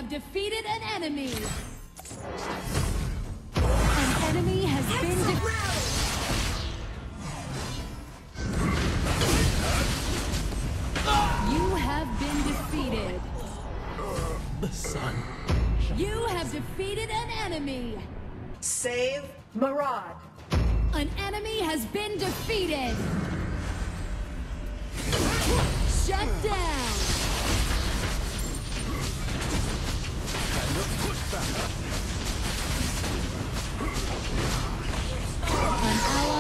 have defeated an enemy. An enemy has been defeated. You have been defeated. The sun. You have defeated an enemy. Save Marad. An enemy has been defeated. Shut down. An ally